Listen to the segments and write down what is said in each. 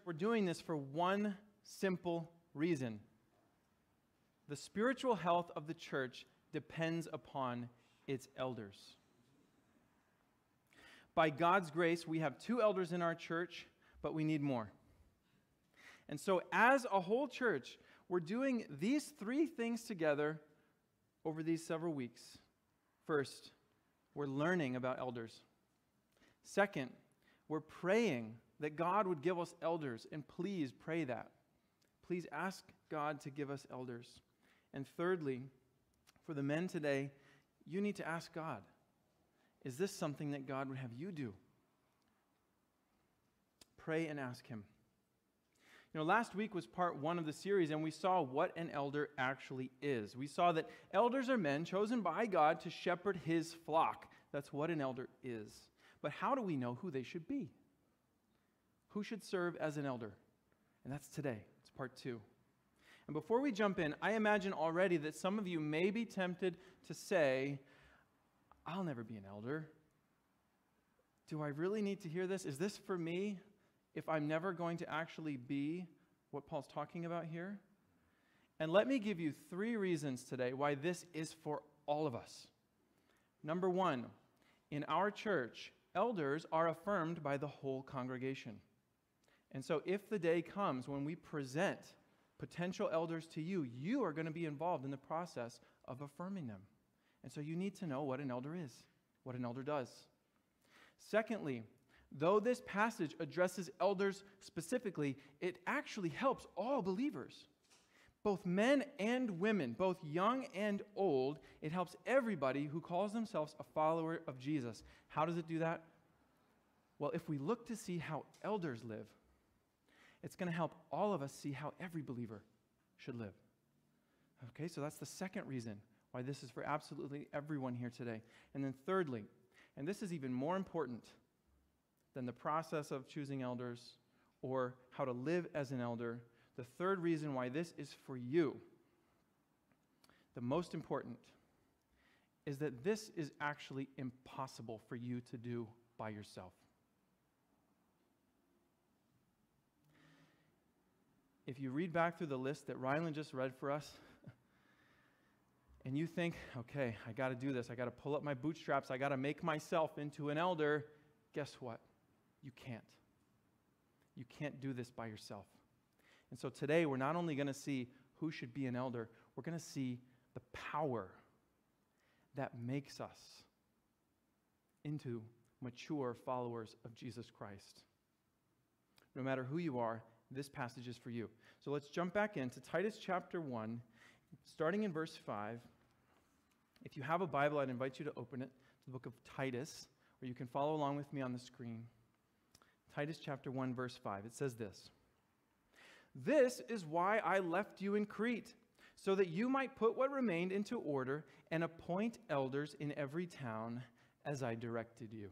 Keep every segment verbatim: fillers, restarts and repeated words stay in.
We're doing this for one simple reason. The spiritual health of the church depends upon its elders. By God's grace, we have two elders in our church, but we need more. And so as a whole church, we're doing these three things together over these several weeks. First, we're learning about elders. Second, we're praying that God would give us elders, and please pray that. Please ask God to give us elders. And thirdly, for the men today, you need to ask God, is this something that God would have you do? Pray and ask Him. You know, last week was part one of the series, and we saw what an elder actually is. We saw that elders are men chosen by God to shepherd His flock. That's what an elder is. But how do we know who they should be? Who should serve as an elder? And that's today. It's part two. And before we jump in, I imagine already that some of you may be tempted to say, I'll never be an elder. Do I really need to hear this? Is this for me if I'm never going to actually be what Paul's talking about here? And let me give you three reasons today why this is for all of us. Number one, in our church, elders are affirmed by the whole congregation. And so if the day comes when we present potential elders to you, you are going to be involved in the process of affirming them. And so you need to know what an elder is, what an elder does. Secondly, though this passage addresses elders specifically, it actually helps all believers, both men and women, both young and old. It helps everybody who calls themselves a follower of Jesus. How does it do that? Well, if we look to see how elders live, it's going to help all of us see how every believer should live. Okay, so that's the second reason why this is for absolutely everyone here today. And then thirdly, and this is even more important than the process of choosing elders or how to live as an elder, the third reason why this is for you, the most important, is that this is actually impossible for you to do by yourself. If you read back through the list that Rylan just read for us, and you think, okay, I got to do this. I got to pull up my bootstraps. I got to make myself into an elder. Guess what? You can't. You can't do this by yourself. And so today, we're not only going to see who should be an elder, we're going to see the power that makes us into mature followers of Jesus Christ. No matter who you are, this passage is for you. So let's jump back into Titus chapter one, starting in verse five. If you have a Bible, I'd invite you to open it to the book of Titus, or you can follow along with me on the screen. Titus chapter one, verse five. It says this: "This is why I left you in Crete, so that you might put what remained into order and appoint elders in every town as I directed you."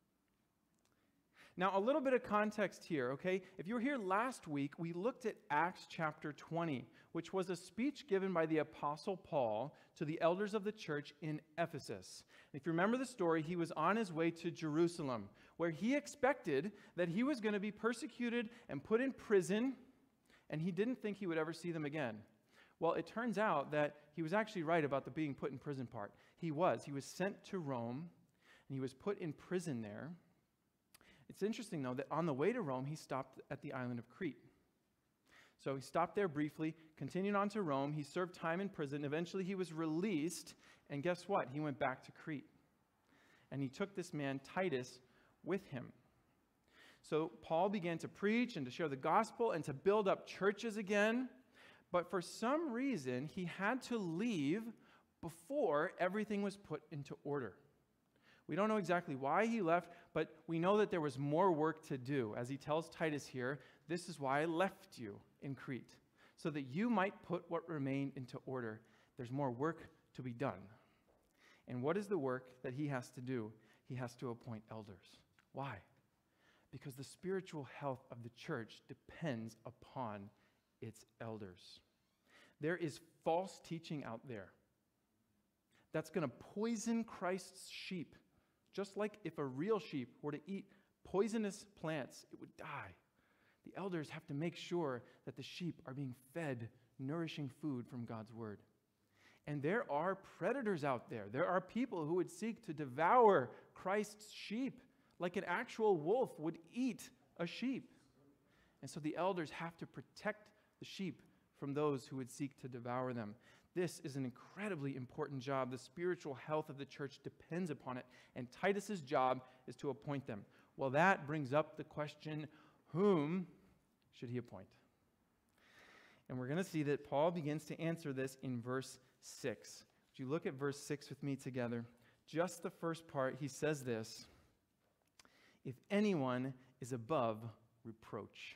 Now, a little bit of context here, okay? If you were here last week, we looked at Acts chapter twenty, which was a speech given by the Apostle Paul to the elders of the church in Ephesus. If you remember the story, he was on his way to Jerusalem, where he expected that he was going to be persecuted and put in prison, and he didn't think he would ever see them again. Well, it turns out that he was actually right about the being put in prison part. He was. He was sent to Rome, and he was put in prison there. It's interesting, though, that on the way to Rome, he stopped at the island of Crete. So he stopped there briefly, continued on to Rome. He served time in prison. Eventually, he was released. And guess what? He went back to Crete. And he took this man, Titus, with him. So Paul began to preach and to share the gospel and to build up churches again. But for some reason, he had to leave before everything was put into order. We don't know exactly why he left, but we know that there was more work to do. As he tells Titus here, "This is why I left you in Crete, so that you might put what remained into order." There's more work to be done. And what is the work that he has to do? He has to appoint elders. Why? Because the spiritual health of the church depends upon its elders. There is false teaching out there that's going to poison Christ's sheep. Just like if a real sheep were to eat poisonous plants, it would die. The elders have to make sure that the sheep are being fed nourishing food from God's word. And there are predators out there. There are people who would seek to devour Christ's sheep like an actual wolf would eat a sheep. And so the elders have to protect the sheep from those who would seek to devour them. This is an incredibly important job. The spiritual health of the church depends upon it, and Titus's job is to appoint them. Well, that brings up the question, whom should he appoint? And we're going to see that Paul begins to answer this in verse six. Would you look at verse six with me together? Just the first part, he says this, if anyone is above reproach.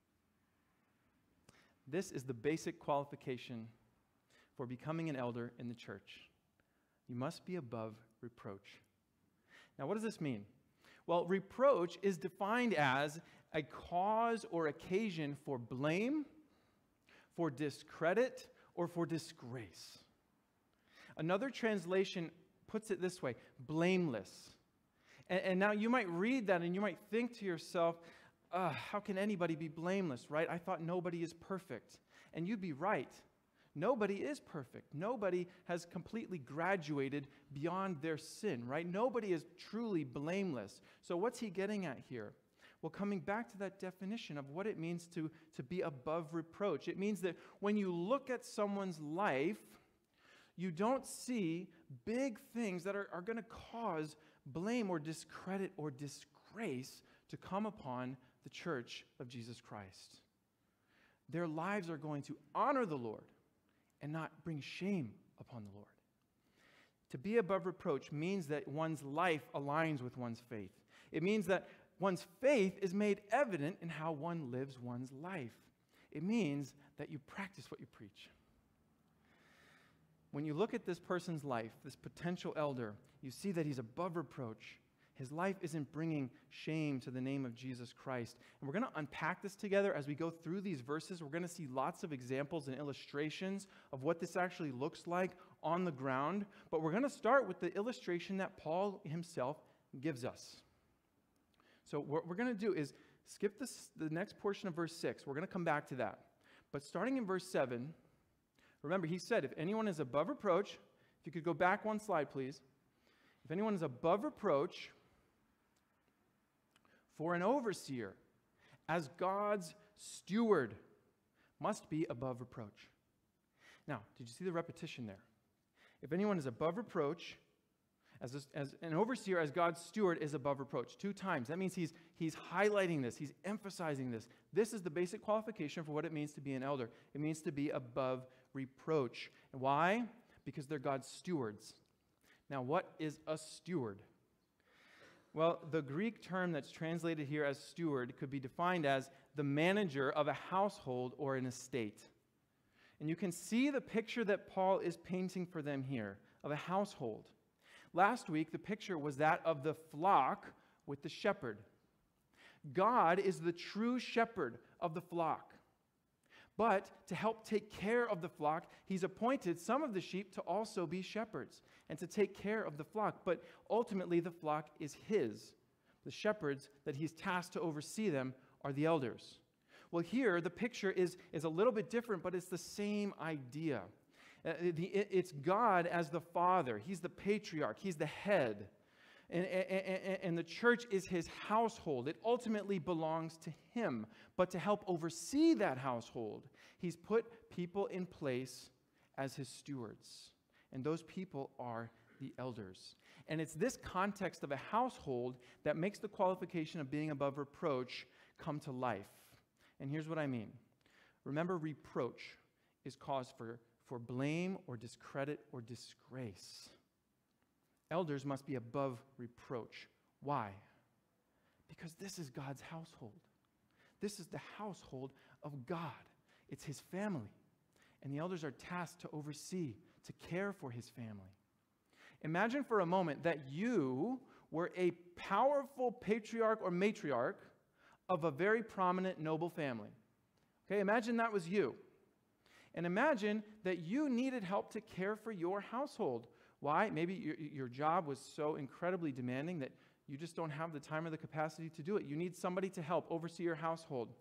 This is the basic qualification for becoming an elder in the church. You must be above reproach. Now, what does this mean? Well, reproach is defined as a cause or occasion for blame, for discredit, or for disgrace. Another translation puts it this way, blameless. And, and now you might read that and you might think to yourself, uh, how can anybody be blameless, right? I thought nobody is perfect. And you'd be right. Nobody is perfect. Nobody has completely graduated beyond their sin, right? Nobody is truly blameless. So what's he getting at here? Well, coming back to that definition of what it means to, to be above reproach, it means that when you look at someone's life, you don't see big things that are, are going to cause blame or discredit or disgrace to come upon the church of Jesus Christ. Their lives are going to honor the Lord and not bring shame upon the Lord. To be above reproach means that one's life aligns with one's faith. It means that one's faith is made evident in how one lives one's life. It means that you practice what you preach. When you look at this person's life, this potential elder, you see that he's above reproach. His life isn't bringing shame to the name of Jesus Christ. And we're going to unpack this together as we go through these verses. We're going to see lots of examples and illustrations of what this actually looks like on the ground. But we're going to start with the illustration that Paul himself gives us. So what we're going to do is skip this, the next portion of verse six. We're going to come back to that. But starting in verse seven, remember, he said, if anyone is above reproach, if you could go back one slide, please. If anyone is above reproach, for an overseer, as God's steward, must be above reproach. Now, did you see the repetition there? If anyone is above reproach, as, a, as an overseer, as God's steward, is above reproach. Two times. That means he's, he's highlighting this. He's emphasizing this. This is the basic qualification for what it means to be an elder. It means to be above reproach. And why? Because they're God's stewards. Now, what is a steward? Well, the Greek term that's translated here as steward could be defined as the manager of a household or an estate. And you can see the picture that Paul is painting for them here of a household. Last week, the picture was that of the flock with the shepherd. God is the true shepherd of the flock. But to help take care of the flock, he's appointed some of the sheep to also be shepherds and to take care of the flock. But ultimately, the flock is his. The shepherds that he's tasked to oversee them are the elders. Well, here, the picture is, is a little bit different, but it's the same idea. Uh, the, it, it's God as the father. He's the patriarch. He's the head. And, and, and the church is his household. It ultimately belongs to him. But to help oversee that household, he's put people in place as his stewards. And those people are the elders. And it's this context of a household that makes the qualification of being above reproach come to life. And here's what I mean. Remember, reproach is cause for, for blame or discredit or disgrace. Elders must be above reproach. Why? Because this is God's household. This is the household of God. It's his family. And the elders are tasked to oversee, to care for his family. Imagine for a moment that you were a powerful patriarch or matriarch of a very prominent noble family. Okay, imagine that was you. And imagine that you needed help to care for your household. Why? Maybe your, your job was so incredibly demanding that you just don't have the time or the capacity to do it. You need somebody to help oversee your household.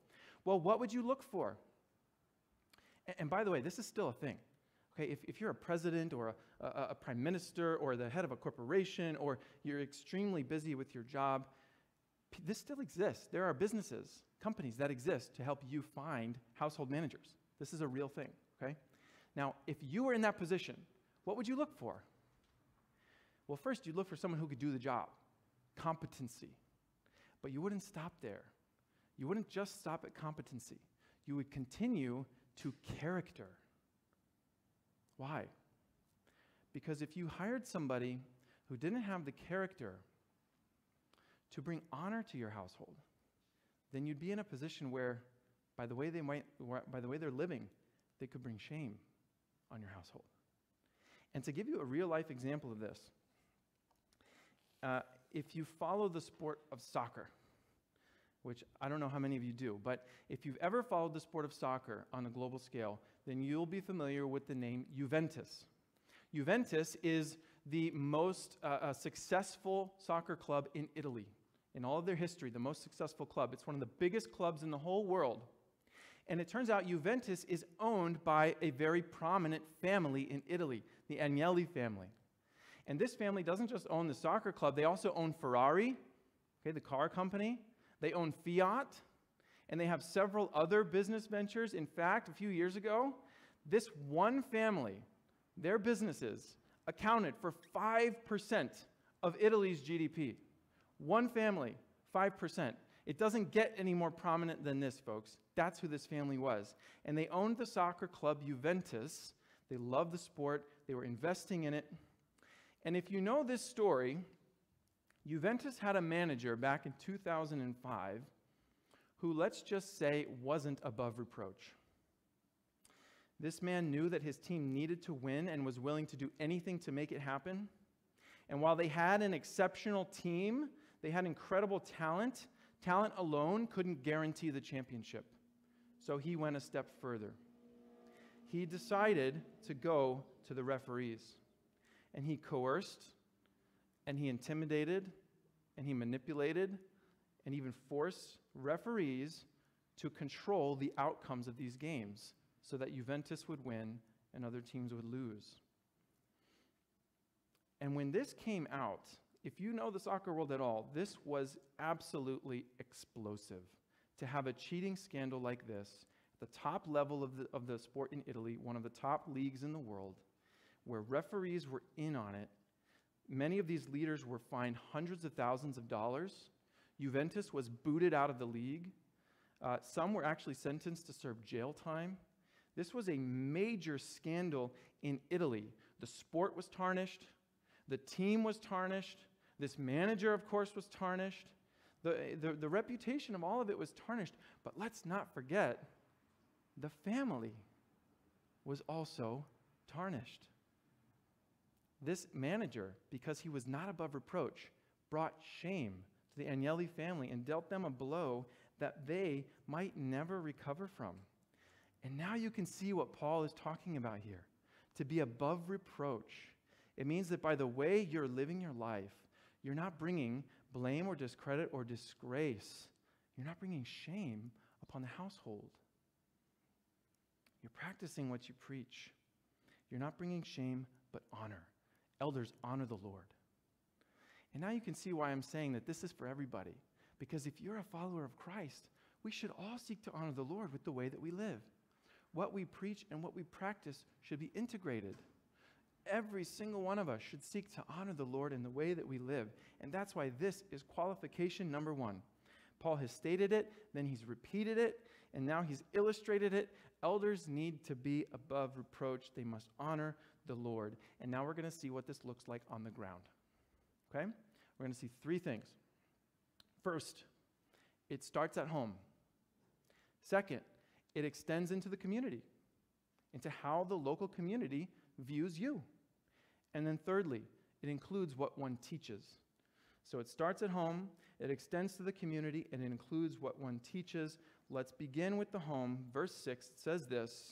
Well, what would you look for? And, and by the way, this is still a thing. Okay, if, if you're a president or a, a, a prime minister or the head of a corporation or you're extremely busy with your job, p- this still exists. There are businesses, companies that exist to help you find household managers. This is a real thing, okay? Now, if you were in that position, what would you look for? Well, first, you'd look for someone who could do the job, competency. But you wouldn't stop there. You wouldn't just stop at competency. You would continue to character. Why? Because if you hired somebody who didn't have the character to bring honor to your household, then you'd be in a position where, by the way they might, by the way they're living, they could bring shame on your household. And to give you a real-life example of this, uh, if you follow the sport of soccer, which I don't know how many of you do, but if you've ever followed the sport of soccer on a global scale, then you'll be familiar with the name Juventus. Juventus is the most uh, uh, successful soccer club in Italy. In all of their history, the most successful club. It's one of the biggest clubs in the whole world. And it turns out Juventus is owned by a very prominent family in Italy, the Agnelli family. And this family doesn't just own the soccer club, they also own Ferrari, okay, the car company. They own Fiat, and they have several other business ventures. In fact, a few years ago, this one family, their businesses, accounted for five percent of Italy's G D P. One family, five percent. It doesn't get any more prominent than this, folks. That's who this family was. And they owned the soccer club Juventus. They loved the sport. They were investing in it. And if you know this story, Juventus had a manager back in two thousand five who, let's just say, wasn't above reproach. This man knew that his team needed to win and was willing to do anything to make it happen. And while they had an exceptional team, they had incredible talent, talent alone couldn't guarantee the championship. So he went a step further. He decided to go to the referees. And he coerced, and he intimidated, and he manipulated, and even forced referees to control the outcomes of these games so that Juventus would win and other teams would lose. And when this came out, if you know the soccer world at all, this was absolutely explosive. To have a cheating scandal like this, at the top level of the, of the sport in Italy, one of the top leagues in the world, where referees were in on it. Many of these leaders were fined hundreds of thousands of dollars. Juventus was booted out of the league. Uh, some were actually sentenced to serve jail time. This was a major scandal in Italy. The sport was tarnished. The team was tarnished. This manager, of course, was tarnished. The, the, the reputation of all of it was tarnished. But let's not forget, the family was also tarnished. This manager, because he was not above reproach, brought shame to the Agnelli family and dealt them a blow that they might never recover from. And now you can see what Paul is talking about here. To be above reproach. It means that by the way you're living your life, you're not bringing blame or discredit or disgrace. You're not bringing shame upon the household. You're practicing what you preach. You're not bringing shame, but honor. Elders, honor the Lord. And now you can see why I'm saying that this is for everybody. Because if you're a follower of Christ, we should all seek to honor the Lord with the way that we live. What we preach and what we practice should be integrated. Every single one of us should seek to honor the Lord in the way that we live. And that's why this is qualification number one. Paul has stated it, then he's repeated it, and now he's illustrated it. Elders need to be above reproach. They must honor the Lord. And now we're going to see what this looks like on the ground. Okay? We're going to see three things. First, it starts at home. Second, it extends into the community, into how the local community views you. And then thirdly, it includes what one teaches. So it starts at home, it extends to the community, and it includes what one teaches. Let's begin with the home. Verse six, it says this: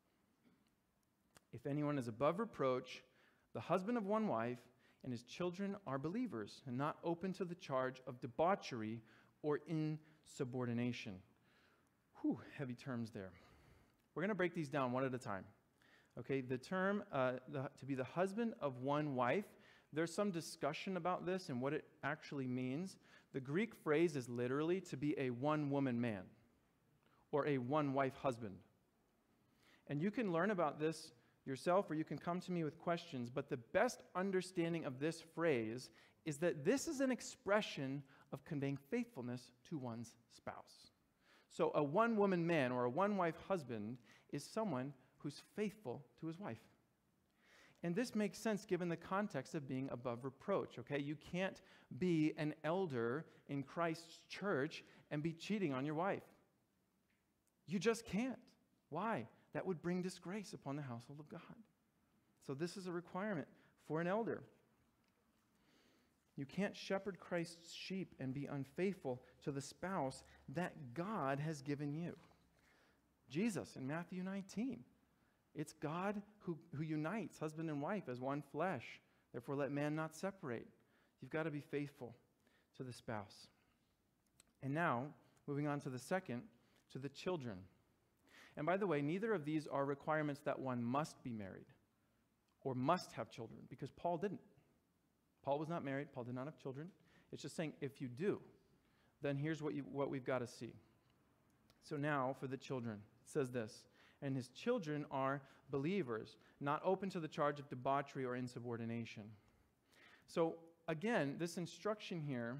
if anyone is above reproach, the husband of one wife, and his children are believers, and not open to the charge of debauchery or insubordination. Whew, heavy terms there. We're going to break these down one at a time. Okay, the term uh, the, to be the husband of one wife, there's some discussion about this and what it actually means. The Greek phrase is literally to be a one-woman man or a one-wife husband. And you can learn about this yourself or you can come to me with questions, but the best understanding of this phrase is that this is an expression of conveying faithfulness to one's spouse. So a one-woman man or a one-wife husband is someone who's faithful to his wife. And this makes sense given the context of being above reproach, okay? You can't be an elder in Christ's church and be cheating on your wife. You just can't. Why? That would bring disgrace upon the household of God. So this is a requirement for an elder. You can't shepherd Christ's sheep and be unfaithful to the spouse that God has given you. Jesus in Matthew nineteen. It's God who, who unites husband and wife as one flesh. Therefore, let man not separate. You've got to be faithful to the spouse. And now, moving on to the second, to the children. And by the way, neither of these are requirements that one must be married or must have children, because Paul didn't. Paul was not married. Paul did not have children. It's just saying if you do, then here's what, you, what we've got to see. So now for the children, it says this, and his children are believers, not open to the charge of debauchery or insubordination. So again, this instruction here,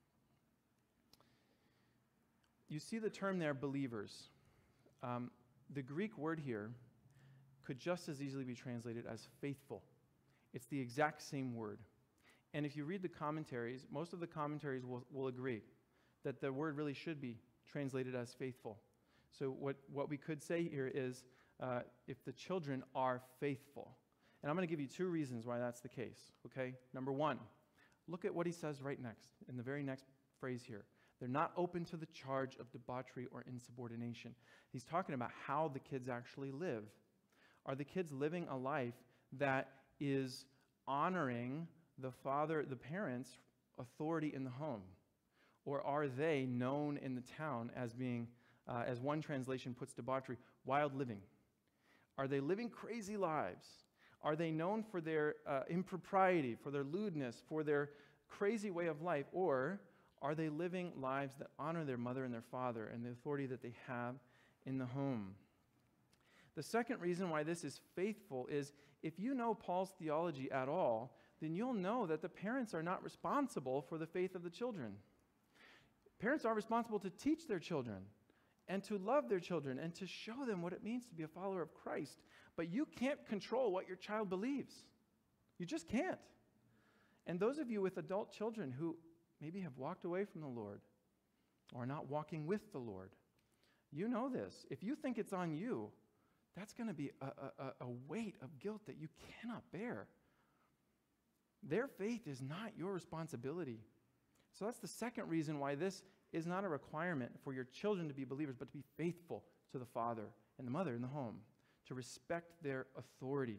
you see the term there, believers. Um, the Greek word here could just as easily be translated as faithful. It's the exact same word. And if you read the commentaries, most of the commentaries will, will agree that the word really should be translated as faithful. So what, what we could say here is, uh, if the children are faithful. And I'm going to give you two reasons why that's the case, okay? Number one, look at what he says right next, in the very next phrase here. They're not open to the charge of debauchery or insubordination. He's talking about how the kids actually live. Are the kids living a life that is honoring the father, the parents' authority in the home? Or are they known in the town as being, uh, as one translation puts debauchery, wild living? Are they living crazy lives? Are they known for their uh, impropriety, for their lewdness, for their crazy way of life? Or are they living lives that honor their mother and their father and the authority that they have in the home? The second reason why this is faithful is if you know Paul's theology at all, then you'll know that the parents are not responsible for the faith of the children. Parents are responsible to teach their children and to love their children and to show them what it means to be a follower of Christ. But you can't control what your child believes. You just can't. And those of you with adult children who maybe have walked away from the Lord or are not walking with the Lord, you know this. If you think it's on you, that's going to be a, a, a weight of guilt that you cannot bear. Their faith is not your responsibility. So that's the second reason why this is not a requirement for your children to be believers, but to be faithful to the father and the mother in the home, to respect their authority.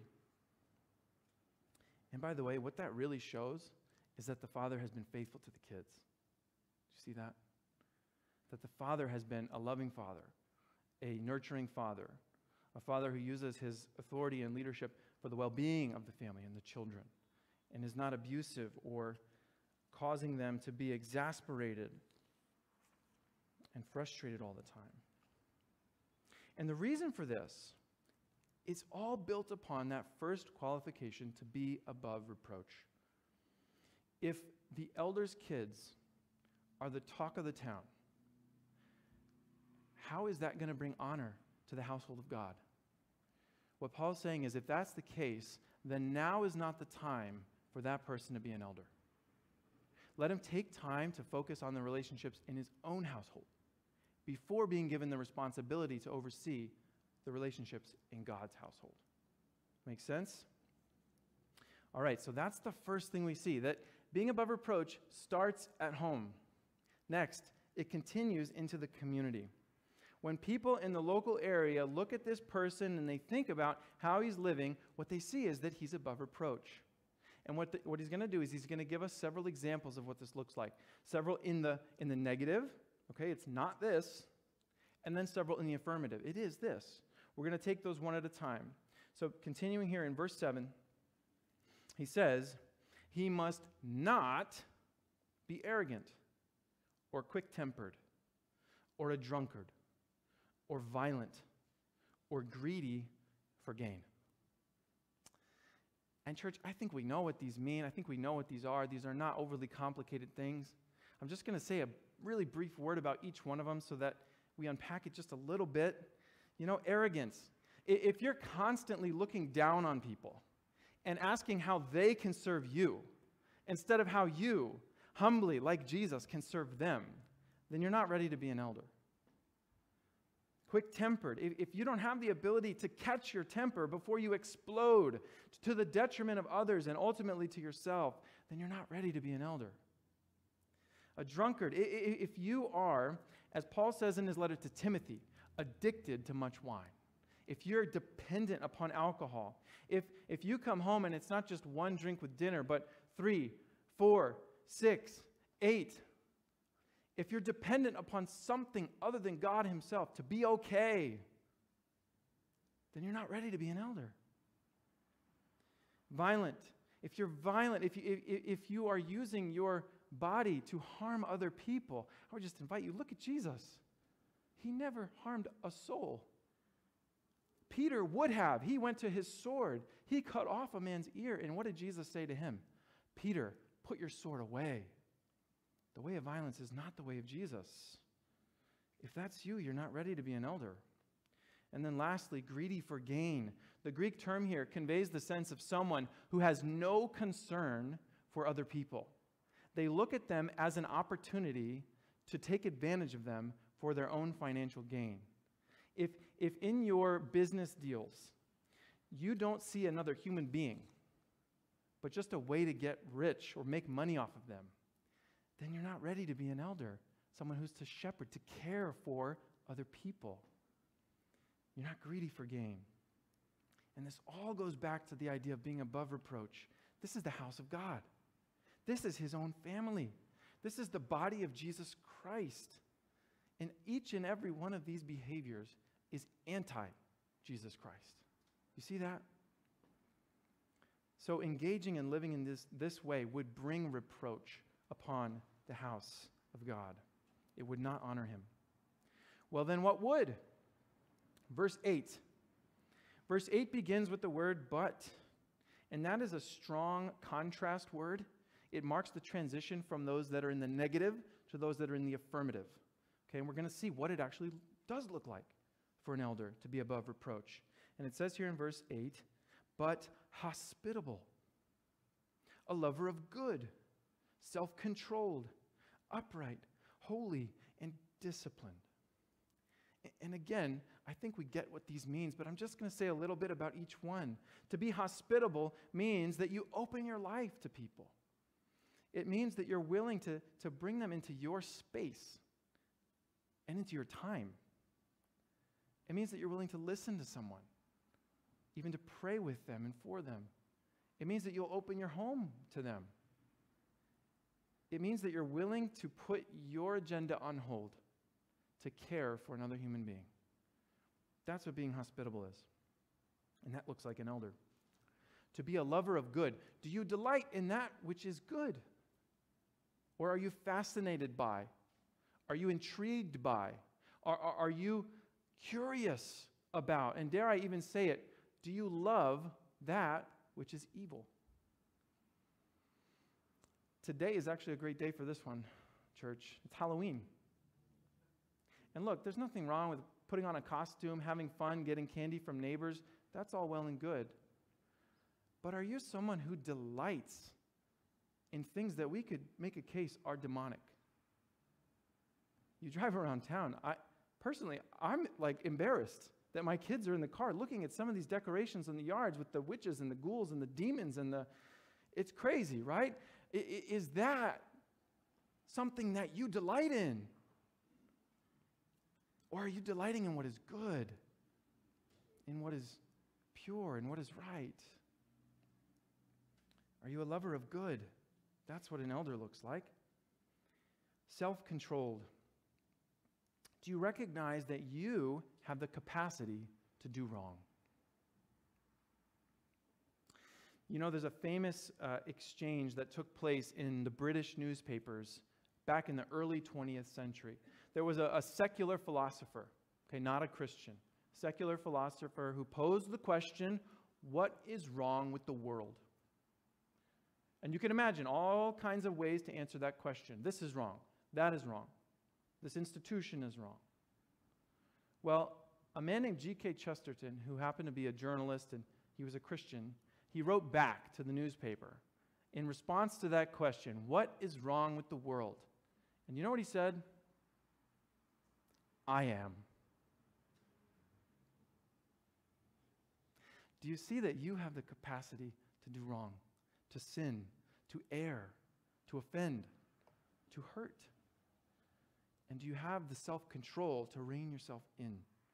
And by the way, what that really shows is that the father has been faithful to the kids. Do you see that? That the father has been a loving father, a nurturing father, a father who uses his authority and leadership for the well-being of the family and the children, and is not abusive or causing them to be exasperated and frustrated all the time. And the reason for this is all built upon that first qualification to be above reproach. If the elders' kids are the talk of the town, how is that going to bring honor to the household of God? What Paul's saying is if that's the case, then now is not the time for that person to be an elder. Let him take time to focus on the relationships in his own household before being given the responsibility to oversee the relationships in God's household. Make sense? All right, so that's the first thing we see, that being above reproach starts at home. Next, it continues into the community. When people in the local area look at this person and they think about how he's living, what they see is that he's above reproach. And what, the, what he's going to do is he's going to give us several examples of what this looks like. Several in the, in the negative, okay, it's not this, and then several in the affirmative. It is this. We're going to take those one at a time. So continuing here in verse seven, he says, he must not be arrogant or quick-tempered or a drunkard or violent or greedy for gain. And church, I think we know what these mean. I think we know what these are. These are not overly complicated things. I'm just going to say a really brief word about each one of them so that we unpack it just a little bit. You know, arrogance. If you're constantly looking down on people and asking how they can serve you instead of how you, humbly, like Jesus, can serve them, then you're not ready to be an elder. Quick-tempered. If you don't have the ability to catch your temper before you explode to the detriment of others and ultimately to yourself, then you're not ready to be an elder. A drunkard. If you are, as Paul says in his letter to Timothy, addicted to much wine, if you're dependent upon alcohol, if, if you come home and it's not just one drink with dinner, but three, four, six, eight, if you're dependent upon something other than God himself to be okay, then you're not ready to be an elder. Violent. If you're violent, if you, if, if you are using your body to harm other people, I would just invite you, look at Jesus. He never harmed a soul. Peter would have. He went to his sword. He cut off a man's ear. And what did Jesus say to him? Peter, put your sword away. The way of violence is not the way of Jesus. If that's you, you're not ready to be an elder. And then lastly, greedy for gain. The Greek term here conveys the sense of someone who has no concern for other people. They look at them as an opportunity to take advantage of them for their own financial gain. If, if in your business deals, you don't see another human being, but just a way to get rich or make money off of them, then you're not ready to be an elder, someone who's to shepherd, to care for other people. You're not greedy for gain. And this all goes back to the idea of being above reproach. This is the house of God. This is his own family. This is the body of Jesus Christ. And each and every one of these behaviors is anti-Jesus Christ. You see that? So engaging and living in this, this way would bring reproach upon the house of God. It would not honor him. Well, then what would? Verse eight. Verse eight begins with the word but, and that is a strong contrast word. It marks the transition from those that are in the negative to those that are in the affirmative. Okay, and we're going to see what it actually does look like for an elder to be above reproach. And it says here in verse eight, but hospitable, a lover of good, self-controlled, upright, holy, and disciplined. And again, I think we get what these means, but I'm just going to say a little bit about each one. To be hospitable means that you open your life to people. It means that you're willing to, to bring them into your space and into your time. It means that you're willing to listen to someone, even to pray with them and for them. It means that you'll open your home to them. It means that you're willing to put your agenda on hold to care for another human being. That's what being hospitable is. And that looks like an elder. To be a lover of good. Do you delight in that which is good? Or are you fascinated by? Are you intrigued by? Are, are, are you curious about? And dare I even say it, do you love that which is evil? Today is actually a great day for this one, church. It's Halloween. And look, there's nothing wrong with putting on a costume, having fun, getting candy from neighbors. That's all well and good. But are you someone who delights in things that we could make a case are demonic? You drive around town. I personally, I'm like embarrassed that my kids are in the car looking at some of these decorations in the yards with the witches and the ghouls and the demons and the, it's crazy, right? I, is that something that you delight in? Or are you delighting in what is good, in what is pure, in what is right? Are you a lover of good? That's what an elder looks like. Self-controlled. Do you recognize that you have the capacity to do wrong? You know, there's a famous uh, exchange that took place in the British newspapers back in the early twentieth century. There was a, a secular philosopher, okay, not a Christian, secular philosopher who posed the question, what is wrong with the world? And you can imagine all kinds of ways to answer that question. This is wrong. That is wrong. This institution is wrong. Well, a man named G K Chesterton, who happened to be a journalist and he was a Christian, he wrote back to the newspaper in response to that question, what is wrong with the world? And you know what he said? I am. Do you see that you have the capacity to do wrong, to sin, to err, to offend, to hurt? And do you have the self-control to rein yourself in?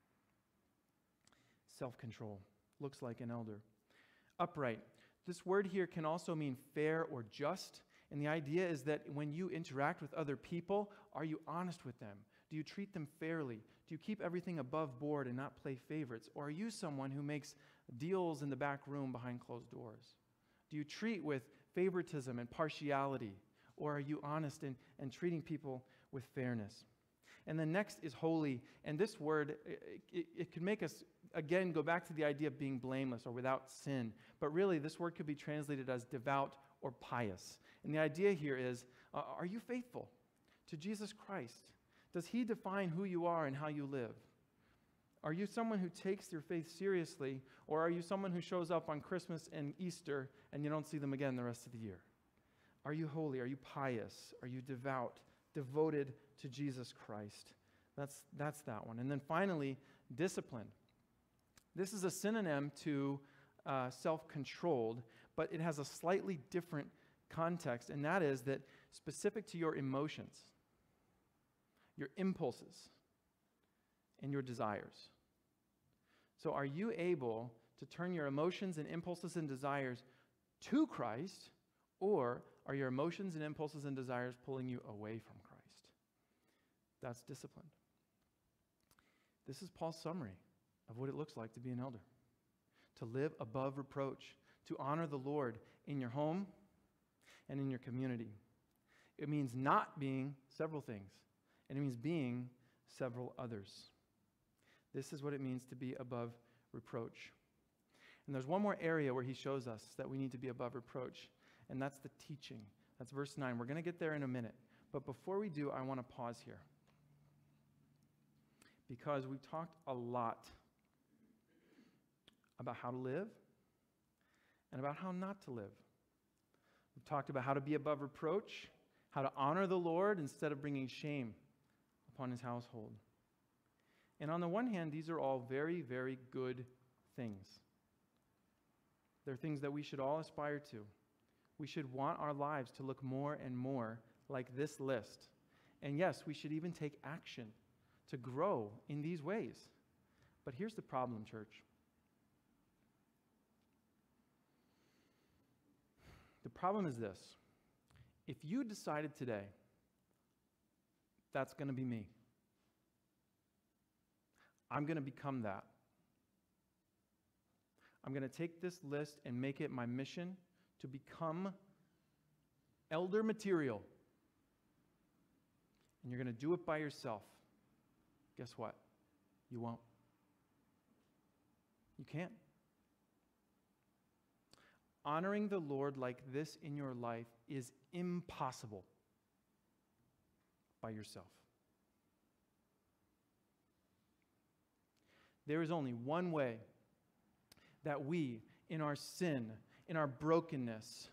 Self-control looks like an elder. Upright. This word here can also mean fair or just. And the idea is that when you interact with other people, are you honest with them? Do you treat them fairly? Do you keep everything above board and not play favorites? Or are you someone who makes deals in the back room behind closed doors? Do you treat with favoritism and partiality? Or are you honest in, in treating people with fairness? And then next is holy. And this word, it, it, it can make us, again, go back to the idea of being blameless or without sin. But really, this word could be translated as devout or pious. And the idea here is, uh, are you faithful to Jesus Christ? Does he define who you are and how you live? Are you someone who takes your faith seriously, or are you someone who shows up on Christmas and Easter and you don't see them again the rest of the year? Are you holy? Are you pious? Are you devout, devoted to Jesus Christ? That's, that's that one. And then finally, discipline. This is a synonym to uh, self-controlled, but it has a slightly different context, and that is that specific to your emotions, your impulses, and your desires. So are you able to turn your emotions and impulses and desires to Christ, or are your emotions and impulses and desires pulling you away from Christ? That's discipline. This is Paul's summary of what it looks like to be an elder. To live above reproach, to honor the Lord in your home and in your community. It means not being several things, and it means being several others. This is what it means to be above reproach. And there's one more area where he shows us that we need to be above reproach, and that's the teaching. That's verse nine. We're going to get there in a minute. But before we do, I want to pause here. Because we've talked a lot about how to live and about how not to live. We've talked about how to be above reproach, how to honor the Lord instead of bringing shame upon his household. And on the one hand, these are all very, very good things. They're things that we should all aspire to. We should want our lives to look more and more like this list. And yes, we should even take action to grow in these ways. But here's the problem, church. The problem is this. If you decided today, that's going to be me. I'm going to become that. I'm going to take this list and make it my mission to become elder material. And you're going to do it by yourself. Guess what? You won't. You can't. Honoring the Lord like this in your life is impossible by yourself. There is only one way that we, in our sin, in our brokenness,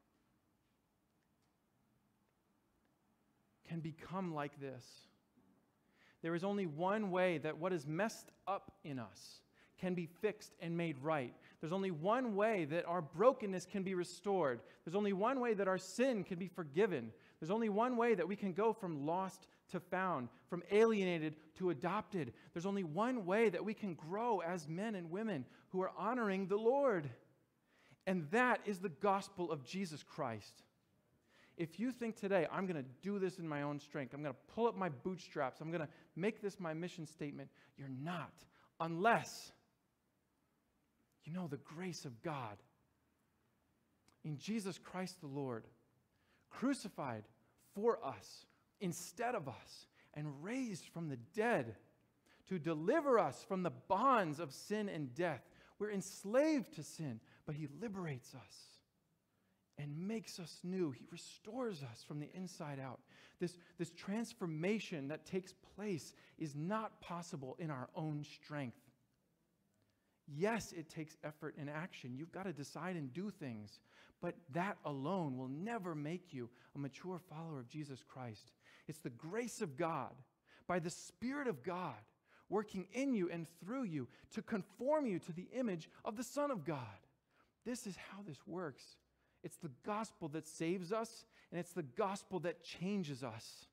can become like this. There is only one way that what is messed up in us can be fixed and made right. There's only one way that our brokenness can be restored. There's only one way that our sin can be forgiven. There's only one way that we can go from lost to found, from alienated to adopted. There's only one way that we can grow as men and women who are honoring the Lord. And that is the gospel of Jesus Christ. If you think today, I'm going to do this in my own strength, I'm going to pull up my bootstraps, I'm going to make this my mission statement, you're not. Unless you know the grace of God in Jesus Christ the Lord, crucified for us, instead of us, and raised from the dead to deliver us from the bonds of sin and death. We're enslaved to sin, but He liberates us and makes us new. He restores us from the inside out. This, this transformation that takes place is not possible in our own strength. Yes, it takes effort and action. You've got to decide and do things. But that alone will never make you a mature follower of Jesus Christ. It's the grace of God, by the Spirit of God, working in you and through you to conform you to the image of the Son of God. This is how this works. It's the gospel that saves us, and it's the gospel that changes us.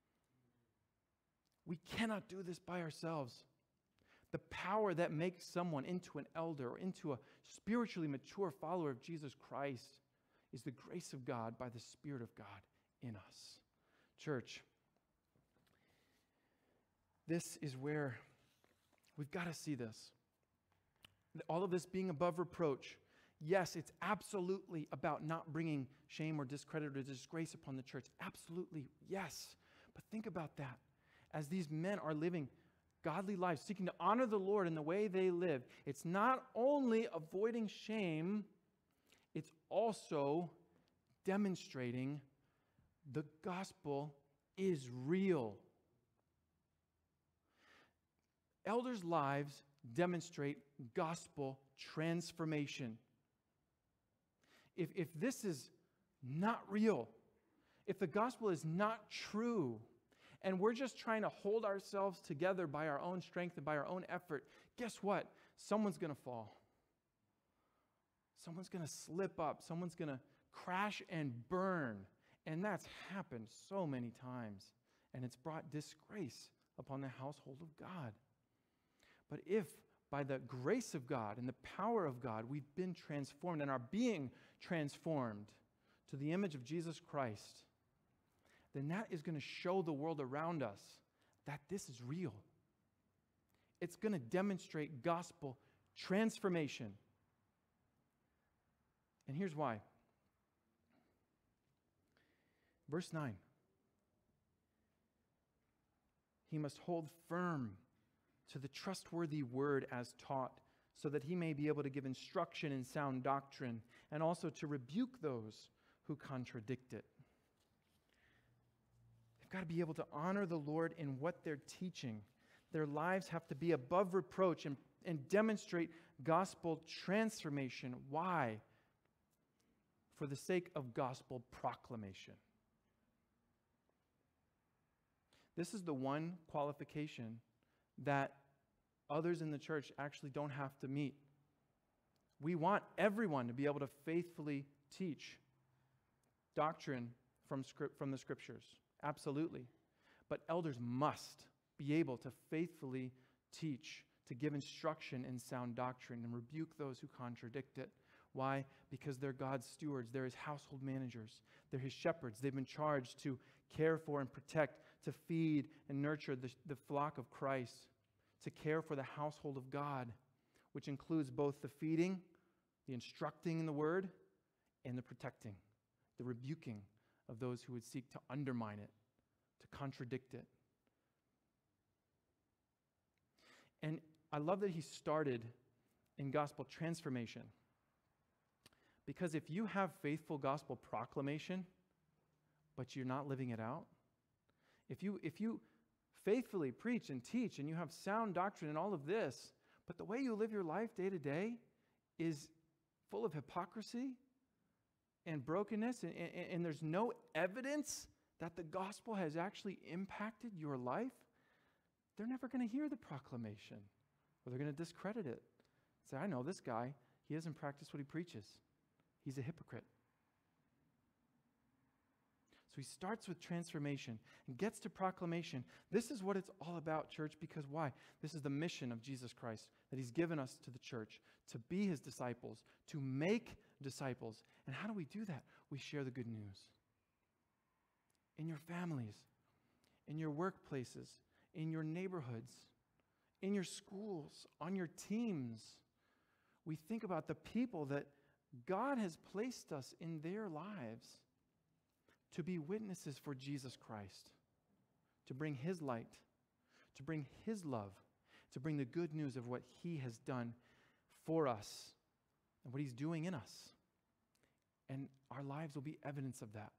We cannot do this by ourselves. The power that makes someone into an elder or into a spiritually mature follower of Jesus Christ is the grace of God by the Spirit of God in us. Church, this is where we've got to see this. All of this being above reproach. Yes, it's absolutely about not bringing shame or discredit or disgrace upon the church. Absolutely, yes. But think about that. As these men are living godly lives, seeking to honor the Lord in the way they live, it's not only avoiding shame, it's also demonstrating the gospel is real. Elders' lives demonstrate gospel transformation. If, if this is not real, if the gospel is not true, and we're just trying to hold ourselves together by our own strength and by our own effort, guess what? Someone's going to fall. Someone's going to slip up. Someone's going to crash and burn. And that's happened so many times. And it's brought disgrace upon the household of God. But if by the grace of God and the power of God we've been transformed and are being transformed to the image of Jesus Christ, then that is going to show the world around us that this is real. It's going to demonstrate gospel transformation. And here's why. Verse nine. He must hold firm to the trustworthy word as taught, so that he may be able to give instruction in sound doctrine, and also to rebuke those who contradict it. They've got to be able to honor the Lord in what they're teaching. Their lives have to be above reproach and, and demonstrate gospel transformation. Why? For the sake of gospel proclamation. This is the one qualification that others in the church actually don't have to meet. We want everyone to be able to faithfully teach doctrine from script, from the Scriptures. Absolutely. But elders must be able to faithfully teach, to give instruction in sound doctrine and rebuke those who contradict it. Why? Because they're God's stewards. They're His household managers. They're His shepherds. They've been charged to care for and protect, to feed and nurture the, the flock of Christ, to care for the household of God, which includes both the feeding, the instructing in the word, and the protecting, the rebuking of those who would seek to undermine it, to contradict it. And I love that he started in gospel transformation. Because if you have faithful gospel proclamation, but you're not living it out, if you if you faithfully preach and teach and you have sound doctrine and all of this, but the way you live your life day to day is full of hypocrisy and brokenness, and, and, and there's no evidence that the gospel has actually impacted your life, they're never going to hear the proclamation, or they're going to discredit it. Say, I know this guy, he doesn't practice what he preaches. He's a hypocrite. So he starts with transformation and gets to proclamation. This is what it's all about, church, because why? This is the mission of Jesus Christ that He's given us to the church, to be His disciples, to make disciples. And how do we do that? We share the good news. in your families, in your workplaces, in your neighborhoods, in your schools, on your teams. We think about the people that God has placed us in their lives to be witnesses for Jesus Christ, to bring His light, to bring His love, to bring the good news of what He has done for us and what He's doing in us. And our lives will be evidence of that.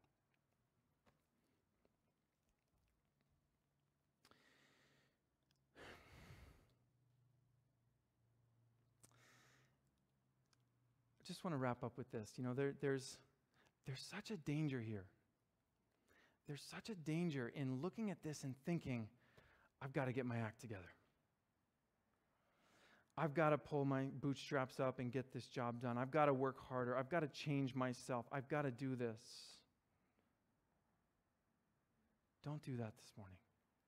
I just want to wrap up with this. You know, there, there's, there's such a danger here. There's such a danger in looking at this and thinking, I've got to get my act together. I've got to pull my bootstraps up and get this job done. I've got to work harder. I've got to change myself. I've got to do this. Don't do that this morning.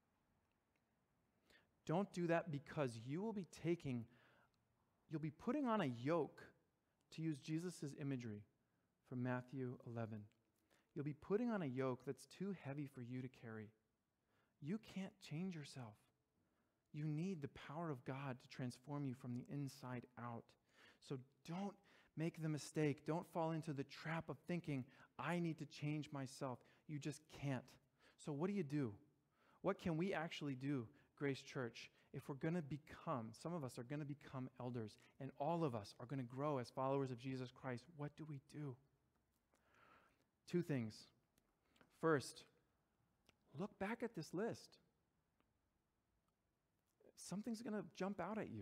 Don't do that, because you will be taking, you'll be putting on a yoke, to use Jesus' imagery from Matthew eleven. You'll be putting on a yoke that's too heavy for you to carry. You can't change yourself. You need the power of God to transform you from the inside out. So don't make the mistake. Don't fall into the trap of thinking, I need to change myself. You just can't. So what do you do? What can we actually do, Grace Church, if we're going to become, some of us are going to become elders, and all of us are going to grow as followers of Jesus Christ? What do we do? Two things. First, look back at this list. Something's going to jump out at you.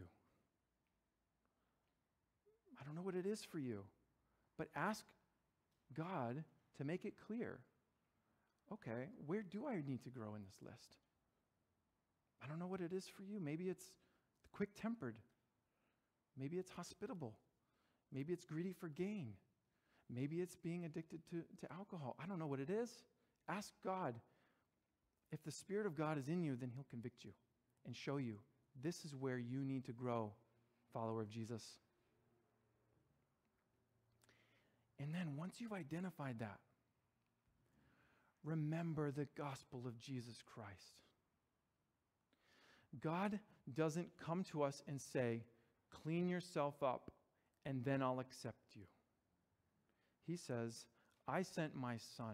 I don't know what it is for you, but ask God to make it clear. Okay, where do I need to grow in this list? I don't know what it is for you. Maybe it's quick-tempered. Maybe it's hospitable. Maybe it's greedy for gain. Maybe it's being addicted to, to alcohol. I don't know what it is. Ask God. If the Spirit of God is in you, then He'll convict you and show you this is where you need to grow, follower of Jesus. And then once you've identified that, remember the gospel of Jesus Christ. God doesn't come to us and say, clean yourself up and then I'll accept you. He says, I sent my Son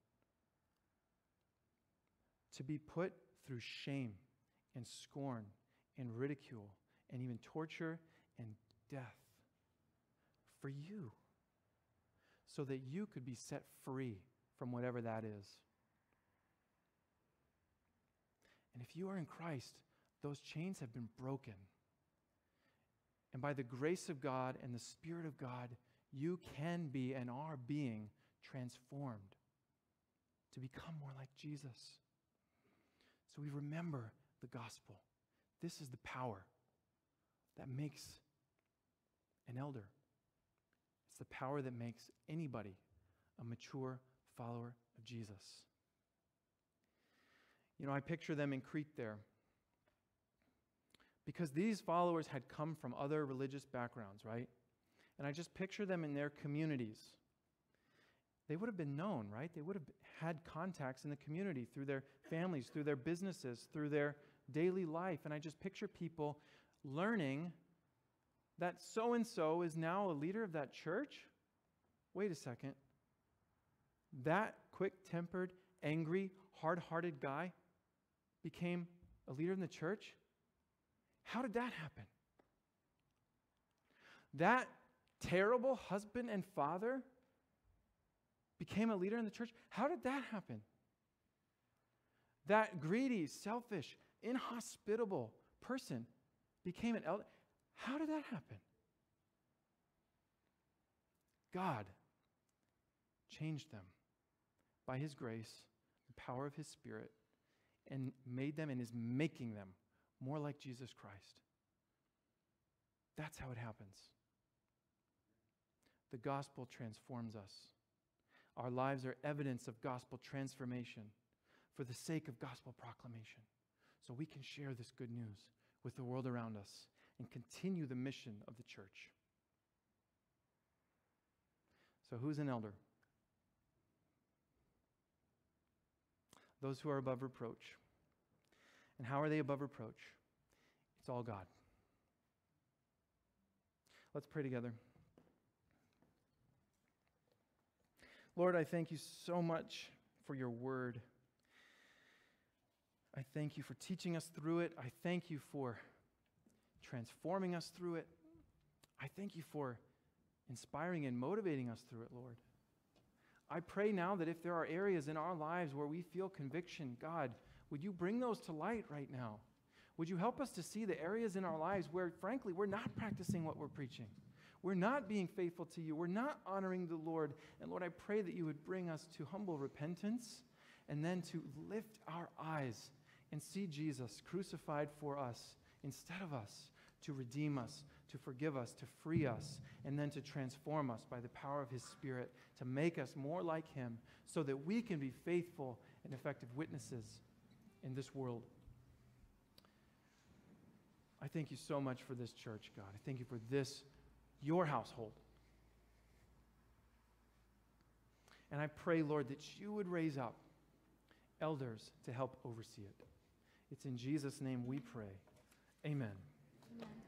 to be put through shame and scorn and ridicule and even torture and death for you, so that you could be set free from whatever that is. And if you are in Christ, those chains have been broken. And by the grace of God and the Spirit of God, you can be and are being transformed to become more like Jesus. So we remember the gospel. This is the power that makes an elder. It's the power that makes anybody a mature follower of Jesus. You know, I picture them in Crete there, because these followers had come from other religious backgrounds, right? And I just picture them in their communities. They would have been known, right? They would have had contacts in the community through their families, through their businesses, through their daily life. And I just picture people learning that so-and-so is now a leader of that church. Wait a second. That quick-tempered, angry, hard-hearted guy became a leader in the church? How did that happen? That terrible husband and father became a leader in the church? How did that happen? That greedy, selfish, inhospitable person became an elder? How did that happen? God changed them by His grace, the power of His Spirit, and made them and is making them more like Jesus Christ. That's how it happens. The gospel transforms us. Our lives are evidence of gospel transformation for the sake of gospel proclamation, so we can share this good news with the world around us and continue the mission of the church. So who's an elder? those who are above reproach. And how are they above reproach? It's all God. Let's pray together. Lord, I thank you so much for your word. I thank you for teaching us through it. I thank you for transforming us through it. I thank you for inspiring and motivating us through it, Lord. I pray now that if there are areas in our lives where we feel conviction, God, would you bring those to light right now? Would you help us to see the areas in our lives where, frankly, we're not practicing what we're preaching? We're not being faithful to you. We're not honoring the Lord. And Lord, I pray that you would bring us to humble repentance and then to lift our eyes and see Jesus crucified for us instead of us, to redeem us, to forgive us, to free us, and then to transform us by the power of his Spirit, to make us more like him so that we can be faithful and effective witnesses in this world. I thank you so much for this church, God. I thank you for this, your household. And I pray, Lord, that you would raise up elders to help oversee it. It's in Jesus' name we pray. Amen. Amen.